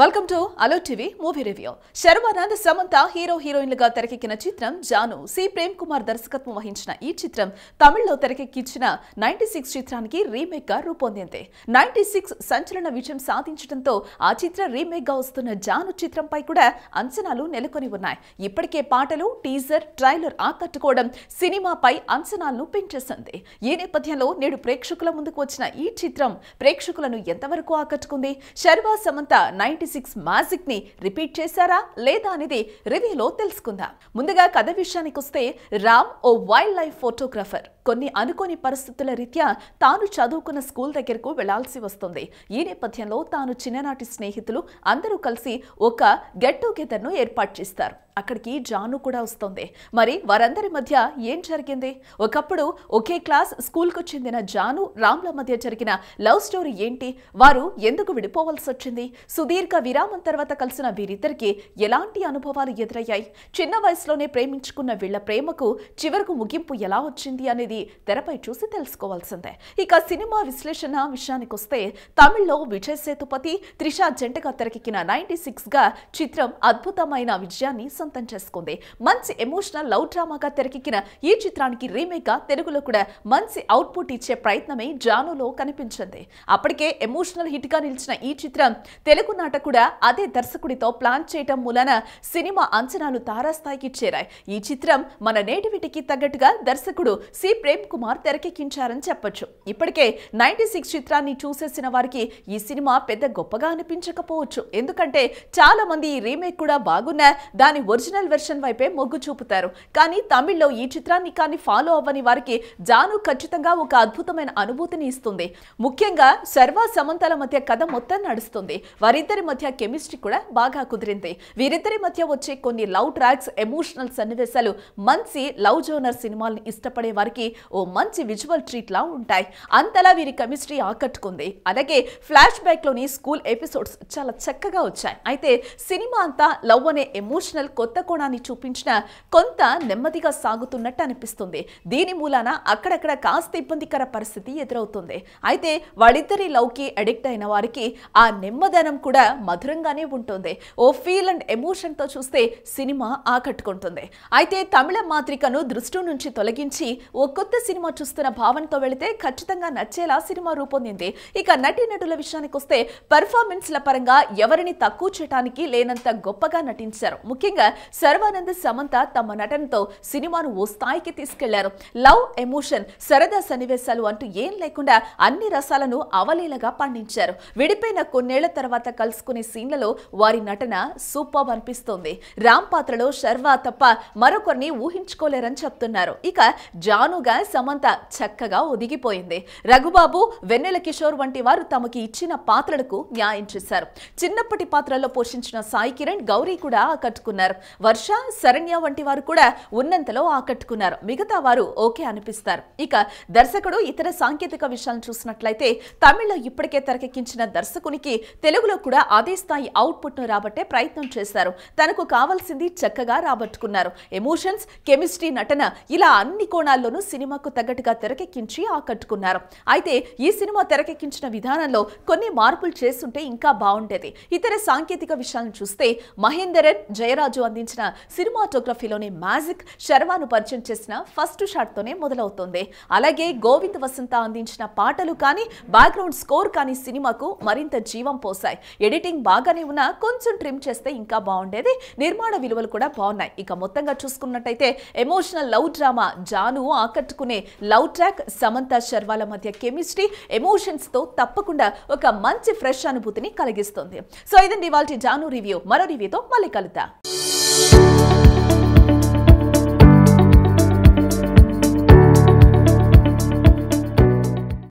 Welcome to ALO TV movie review. Sharwanand, Samantha hero హీరోయిన్లుగా తెరకెక్కిన చిత్రం జాను. సి ప్రేమ్ కుమార్ దర్శకత్వం వహించిన ఈ చిత్రం తమిళ్లో తెరకెక్కించిన 96 చిత్రానికి రీమేక్ గా రూపొందింది. 96 సంచలన విజయం సాధించడంతో ఆ చిత్ర రీమేక్ గా వస్తున్న జాను చిత్రంపై కూడా అంచనాలు నెలకొని ఉన్నాయి. ఇప్పటికే పాటలు, టీజర్, ట్రైలర్ ఆకట్టుకోవడం సినిమాపై అంచనాలను పెంచేసింది. ఈ నేపథ్యంలో నేడు ప్రేక్షకుల ముందుకు వచ్చిన ఈ చిత్రం ప్రేక్షకులను ఎంతవరకు ఆకట్టుకుంది? శర్వా, సమంత 96 మ్యాజిక్ ని రిపీట్ చేశారా లేదా అనేది రివ్యూలో తెలుసుకుందాం. ముందుగా కథ విషయానికి వస్తే, రామ్ ఓ వైల్డ్ లైఫ్ ఫోటోగ్రాఫర్. కొన్ని అనుకోని పరిస్థితుల రీత్యా తాను చదువుకున్న స్కూల్ దగ్గరకు వెళ్లాల్సి వస్తుంది. ఈ నేపథ్యంలో తాను చిన్ననాటి స్నేహితులు అందరూ కలిసి ఒక గెట్ టుగెదర్ ను ఏర్పాటు చేస్తారు. అక్కడికి జాను కూడా వస్తుంది. మరి వారందరి మధ్య ఏం జరిగింది? ఒకప్పుడు ఒకే క్లాస్ స్కూల్కు చెందిన జాను, రామ్ల మధ్య జరిగిన లవ్ స్టోరీ ఏంటి? వారు ఎందుకు విడిపోవాల్సి వచ్చింది? సుదీర్ఘ విరామం తర్వాత కలిసిన వీరిద్దరికి ఎలాంటి అనుభవాలు ఎదురయ్యాయి? చిన్న వయసులోనే ప్రేమించుకున్న వీళ్ల ప్రేమకు చివరకు ముగింపు ఎలా వచ్చింది అనేది తెరపై చూసి తెలుసుకోవాల్సిందే. ఇక సినిమా విశ్లేషణ విషయానికి వస్తే, తమిళ్లో విజయ్ సేతుపతి, త్రిష జంటగా తెరకెక్కిన 96 గా చిత్రం అద్భుతమైన విజయాన్ని సొంతం చేసుకుంది. మంచి ఎమోషనల్ లవ్ డ్రామాగా తెరకెక్కిన ఈ చిత్రానికి రీమేక్ గా తెలుగులో కూడా మంచి అవుట్పుట్ ఇచ్చే ప్రయత్నమే జానులో కనిపించింది. అప్పటికే ఎమోషనల్ హిట్ గా నిలిచిన ఈ చిత్రం తెలుగు నాట కూడా అదే దర్శకుడితో ప్లాన్ చేయటం మూలన సినిమా అంచనాలు తారాస్థాయికి చేరాయి. ఈ చిత్రం మన నేటివిటీకి తగ్గట్టుగా దర్శకుడు సి ప్రేమ్ కుమార్ తెరకెక్కించారని చెప్పొచ్చు. ఇప్పటికే 96 చిత్రాన్ని చూసేసిన వారికి ఈ సినిమా పెద్ద గొప్పగా అనిపించకపోవచ్చు. ఎందుకంటే చాలా మంది ఈ రీమేక్ కూడా బాగున్నా దాని ఒరిజినల్ వెర్షన్ వైపే మొగ్గు చూపుతారు. కానీ తమిళ్లో ఈ చిత్రాన్ని కానీ ఫాలో అవ్వని వారికి జాను ఖచ్చితంగా ఒక అద్భుతమైన అనుభూతిని ఇస్తుంది. ముఖ్యంగా శర్వా, సమంతల మధ్య కథ మొత్తం నడుస్తుంది. వారిద్దరి మధ్య కెమిస్ట్రీ కూడా బాగా కుదిరింది. వీరిద్దరి మధ్య వచ్చే కొన్ని లవ్ ట్రాక్స్, ఎమోషనల్ సన్నివేశాలు మంచి లవ్ జోనర్ సినిమాల్ని ఇష్టపడే వారికి ఓ మంచి విజువల్ ట్రీట్ లా ఉంటాయి. అంతలా వీరి కెమిస్ట్రీ ఆకట్టుకుంది. అలాగే ఫ్లాష్ బ్యాక్ లోని స్కూల్ ఎపిసోడ్స్ చాలా చక్కగా వచ్చాయి. అయితే సినిమా అంతా లవ్ అనే ఎమోషనల్ కొత్త కోణాన్ని చూపించిన కొంత నెమ్మదిగా సాగుతున్నట్టు అనిపిస్తుంది. దీని మూలాన అక్కడక్కడ కాస్త ఇబ్బందికర పరిస్థితి ఎదురవుతుంది. అయితే వాళ్ళిద్దరి లవ్ కి అడిక్ట్ అయిన వారికి ఆ నెమ్మదనం కూడా మధురంగానే ఉంటుంది. ఓ ఫీల్ అండ్ ఎమోషన్ తో చూస్తే సినిమా ఆకట్టుకుంటుంది. అయితే తమిళ మాత్రికను దృష్టి నుంచి తొలగించి ఓ కొత్త సినిమా చూస్తున్న భావనతో వెళితే ఖచ్చితంగా నచ్చేలా సినిమా రూపొందింది. ఇక నటీనటుల విషయానికి వస్తే, పెర్ఫార్మెన్స్ల పరంగా ఎవరిని తక్కువ చేయడానికి లేనంత గొప్పగా నటించారు. ముఖ్యంగా శర్వానంద్, సమంత తమ నటనతో సినిమాను ఓ స్థాయికి తీసుకెళ్లారు. లవ్, ఎమోషన్, సరదా సన్నివేశాలు అంటూ ఏం లేకుండా అన్ని రసాలను అవలీలగా పండించారు. విడిపోయిన కొన్నేళ్ల తర్వాత కలుసుకునే సీన్లలో వారి నటన సూపర్ అనిపిస్తోంది. రామ్ పాత్రలో శర్వా తప్ప మరొకరిని ఊహించుకోలేరని చెప్తున్నారు. ఇక జానుగా సమంత చక్కగా ఒదిగిపోయింది. రఘుబాబు, వెన్నెల కిషోర్ వంటి వారు తమకి ఇచ్చిన పాత్రలకు న్యాయం చేశారు. చిన్నప్పటి పాత్రల్లో పోషించిన సాయి కిరణ్, గౌరీ కూడా ఆకట్టుకున్నారు. వర్ష, శరణ్య వంటి వారు కూడా ఉన్నంతలో ఆకట్టుకున్నారు. మిగతా వారు ఓకే అనిపిస్తారు. ఇక దర్శకుడు ఇతర సాంకేతిక విషయాలను చూసినట్లయితే, తమిళ్లో ఇప్పటికే తెరకెక్కించిన దర్శకునికి తెలుగులో కూడా అదే స్థాయి అవుట్పుట్ ను రాబట్టే ప్రయత్నం చేశారు. తనకు కావాల్సింది చక్కగా రాబట్టుకున్నారు. ఎమోషన్స్, కెమిస్ట్రీ, నటన ఇలా అన్ని కోణాల్లోనూ సినిమాకు తగ్గట్టుగా తెరకెక్కించి ఆకట్టుకున్నారు. అయితే ఈ సినిమా తెరకెక్కించిన విధానంలో కొన్ని మార్పులు చేస్తుంటే ఇంకా బాగుండేది. ఇతర సాంకేతిక విషయాలను చూస్తే, మహేందరన్, జయరాజు అందించిన సినిమాటోగ్రఫీలోని మ్యాజిక్ శర్వాను పరిచయం చేసిన ఫస్ట్ షాట్ తోనే మొదలవుతుంది. అలాగే గోవింద్ వసంత అందించిన పాటలు కానీ, బ్యాక్గ్రౌండ్ స్కోర్ కానీ సినిమాకు మరింత జీవం పోసాయి. ఎడిటింగ్ బాగానే ఉన్నా కొంచెం ట్రిమ్ చేస్తే ఇంకా బాగుండేది. నిర్మాణ విలువలు కూడా బాగున్నాయి. ఇక మొత్తంగా చూసుకున్నట్టయితే ఎమోషనల్ లవ్ డ్రామా జాను ఆకట్టుకునే లవ్ ట్రాక్, సమంత, శర్వాల మధ్య కెమిస్ట్రీ, ఎమోషన్స్ తో తప్పకుండా ఒక మంచి ఫ్రెష్ అనుభూతిని కలిగిస్తుంది. సో ఇదండి ఇవాల్టి జాను రివ్యూ. మరో రివ్యూతో మళ్ళీ కలుద్దాం.